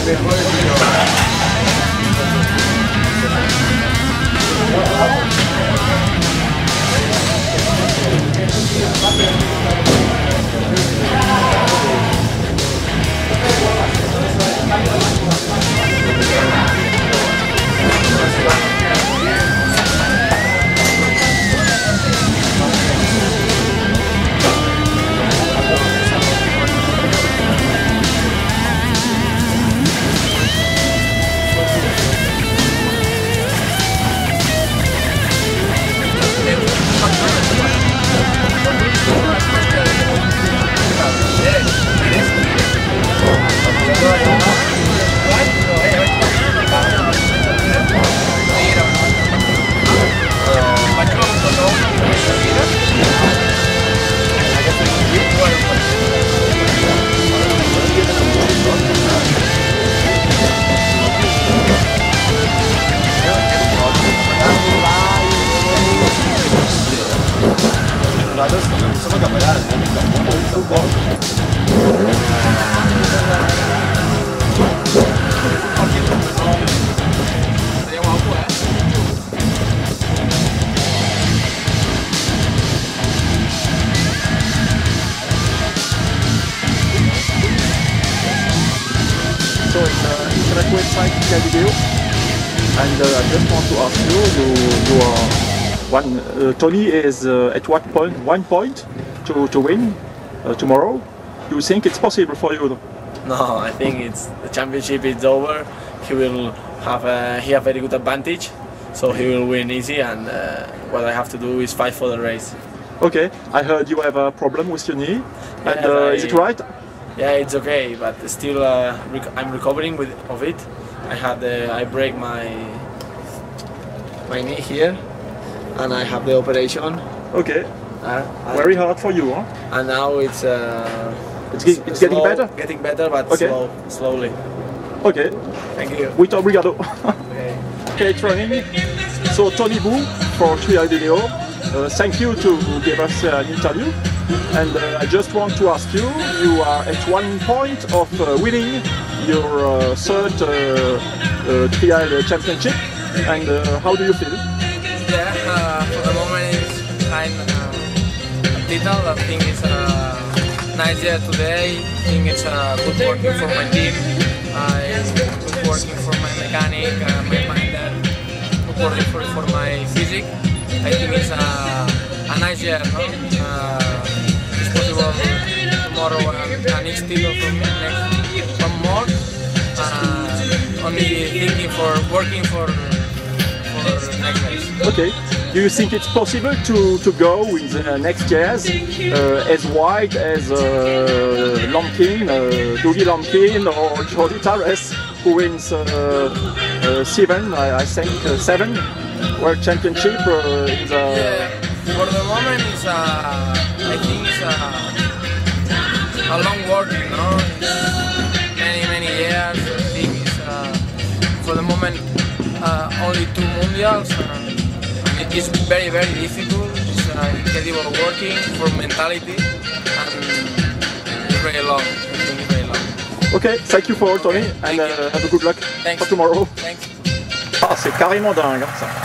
So it's internet website Video, and I just want to ask you, Tony is at what point, one point to win tomorrow? Do you think it's possible for you? No, I think it's the championship is over. He will have a very good advantage, so he will win easy, and what I have to do is fight for the race. Okay, I heard you have a problem with your knee, and is it right? Yeah, it's okay, but still I'm recovering of it. I break my knee here, and I have the operation. Okay. Very hard for you, huh? And now it's getting better. Getting better, but okay. slowly. Okay. Thank you. Muito obrigado. Okay. Okay, training. So Tony Bou for Trial Video. Thank you to give us an interview. And I just want to ask you, you are at one point of winning your third trial championship, and how do you feel? Yeah, for the moment it's kind of little. I think it's a nice year today. I think it's good working for my team. Good working for my mechanic, my minder, good working for my physics. I think it's a nice year, no? It's possible tomorrow an each title for me, next one more. Only thinking for working for next race. Okay. Do you think it's possible to go in the next years as wide as Dougie Longkin or Jordi Tarras, who wins seven World Championship in the... Yeah, for the moment it's I think it's a long working, no? Many years. I think it's for the moment only 2 mundials. It is very difficult. It's incredible working for mentality, and it's very long. I think it's very long. Okay, thank you for Tony, and have a good luck for tomorrow. Thanks. Ah, c'est carrément dingue, hein, ça.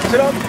Sit up.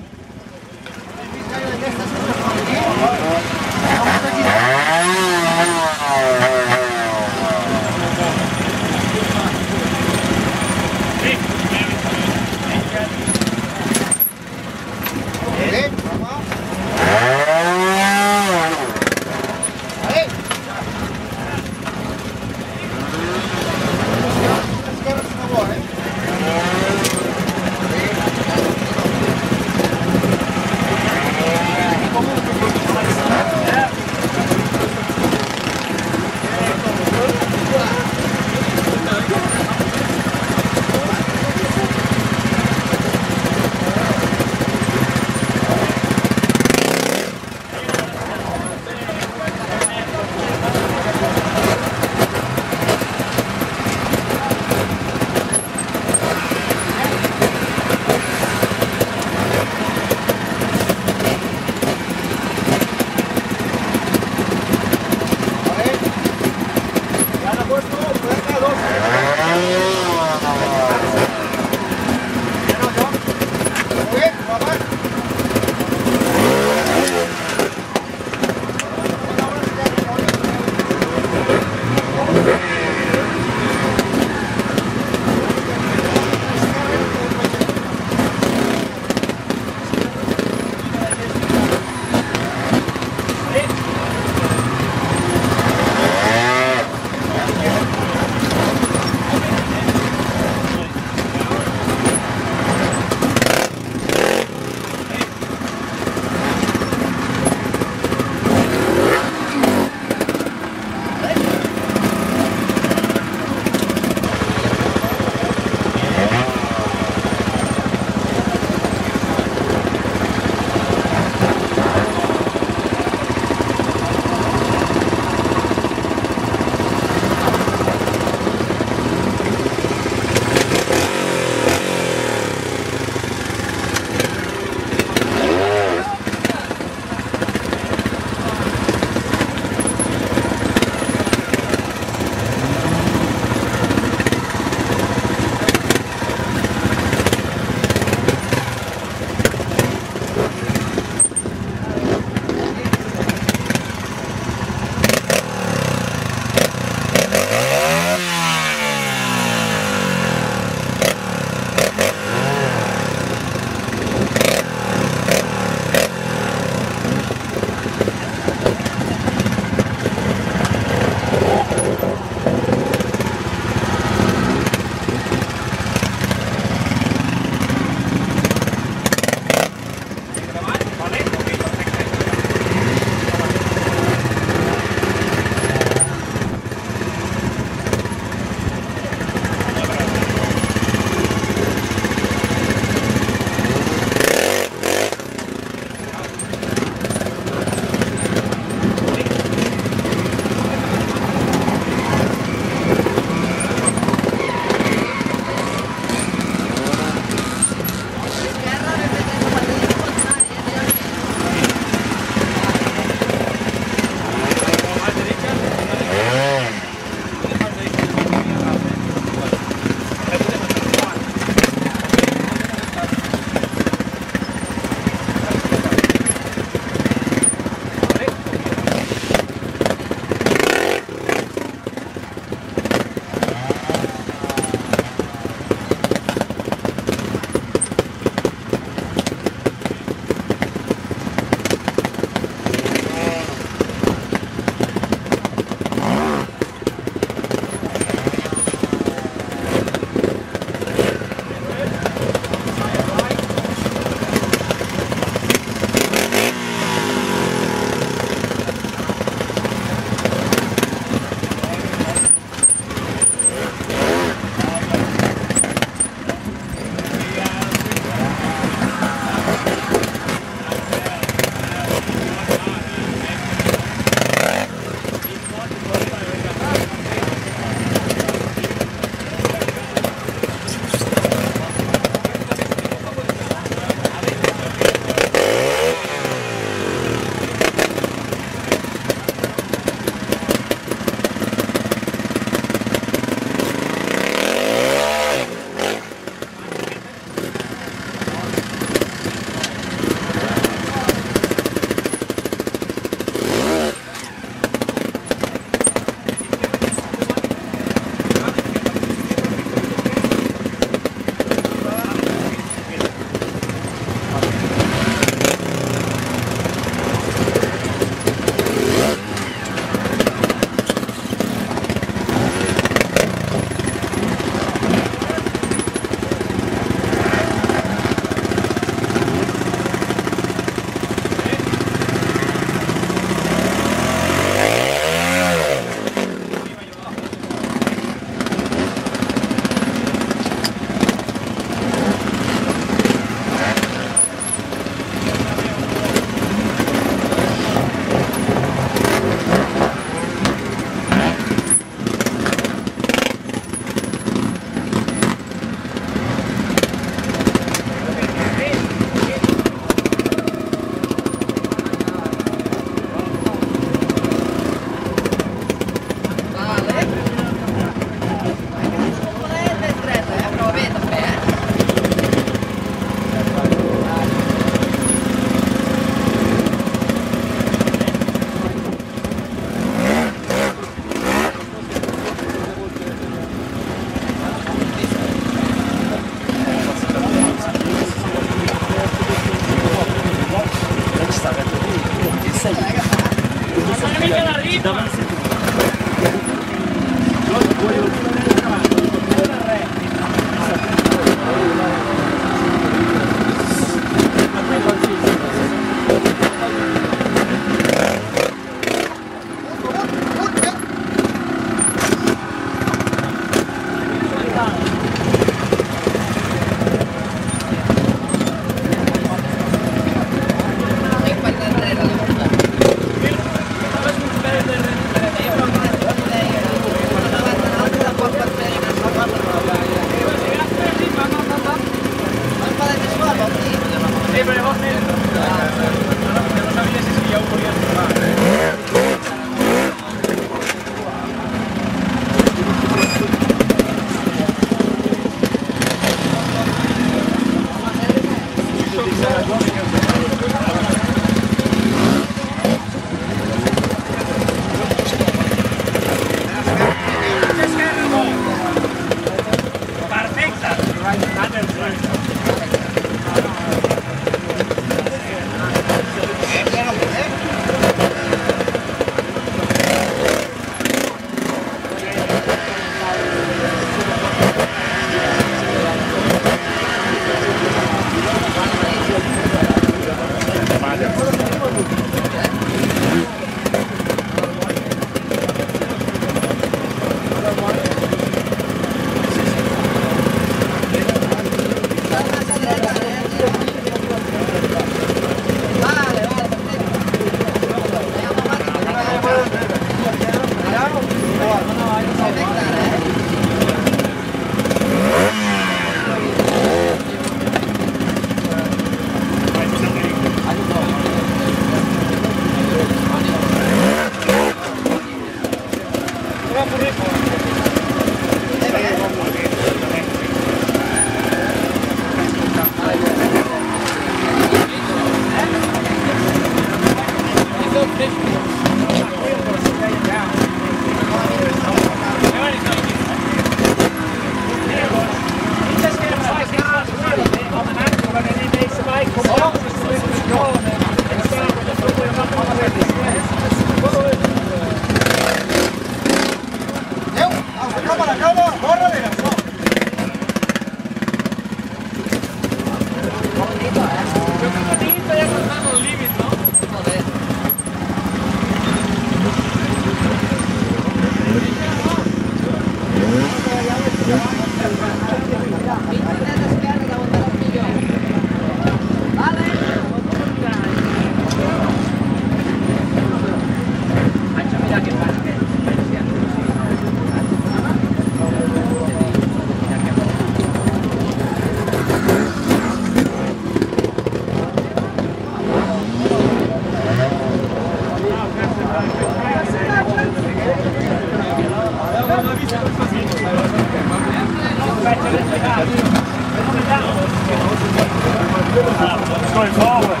Going forward.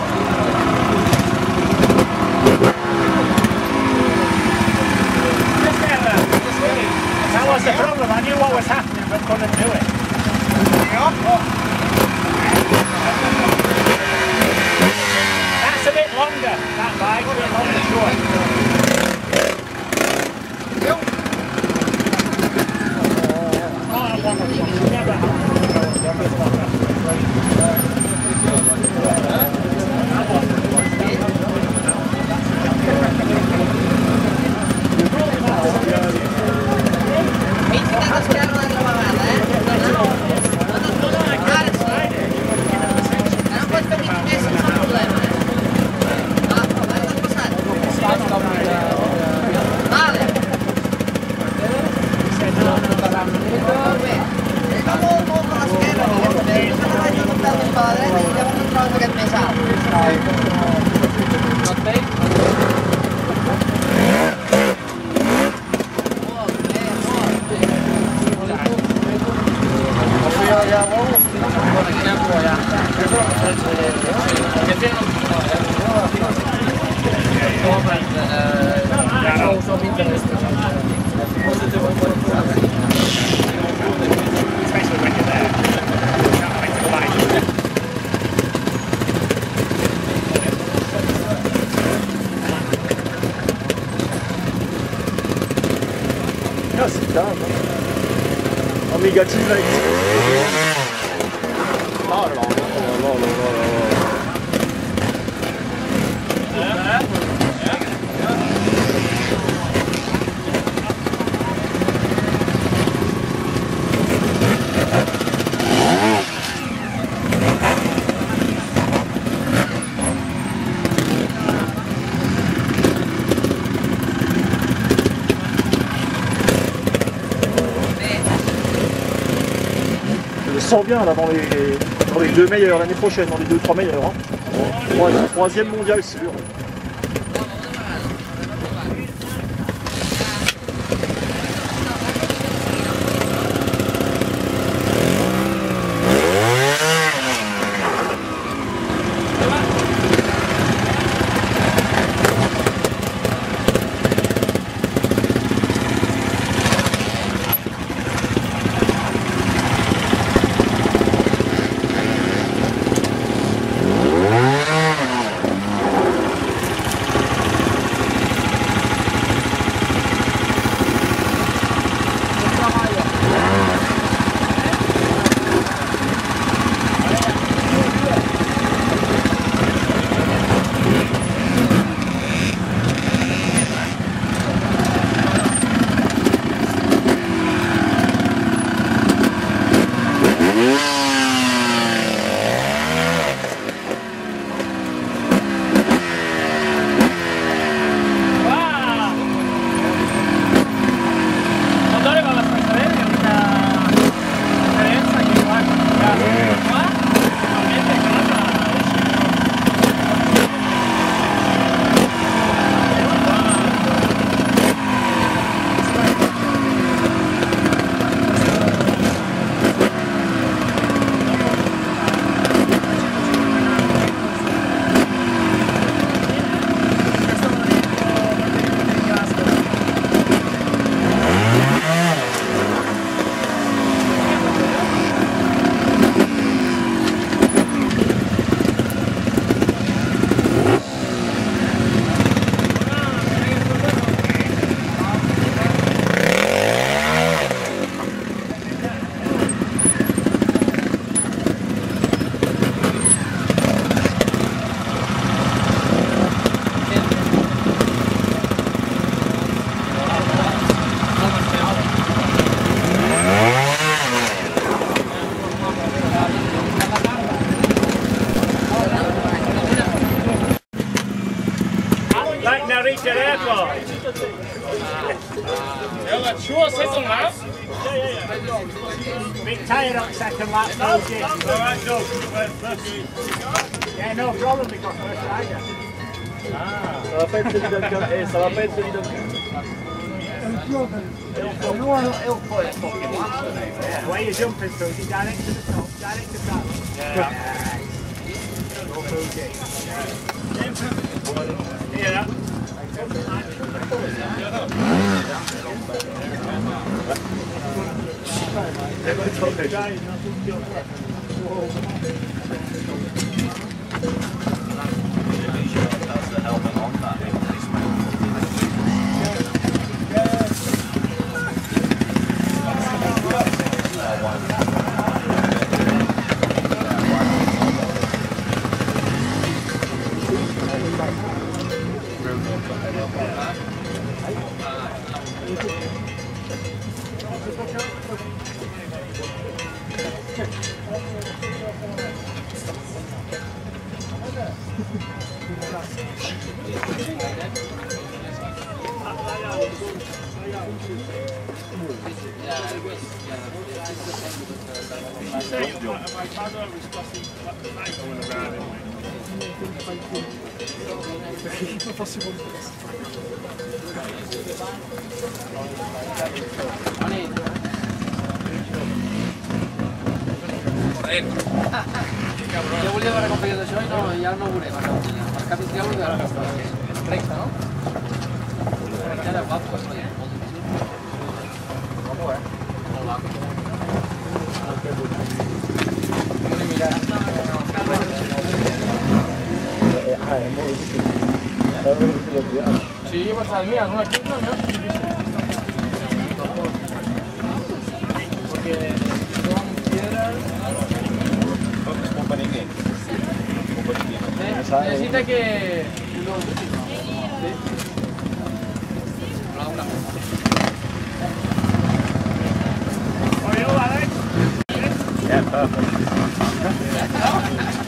That was the problem. I knew what was happening but couldn't do it. That's a bit longer, that bike, a bit longer short. cage. En négatif avec. Oh là là là là là là. Je sens bien là dans les deux meilleurs l'année prochaine, dans les 2-3 meilleurs. Hein. Troisième mondial sûr. Sure, second lap. Bit tired on second lap, no shit. Alright, no. Yeah, no problem because first rider. Ça va pas être celui d'Alcan. Ça va pas être celui d'Alcan. He'll put it fucking lap. Yeah, the way you're jumping through, you direct to the top, direct to the top. Yeah. Go through it. Hear that? Jo volia veure com feies això i no, ja no ho veurem. Els canvis que hi ha de les coses. Recte, no? Ja era guapo, però ja molt difícil. Guapo, Molt guapo. Mira. Sí, pues al mío, no aquí no, ¿no? necesita que... Yeah, perfect.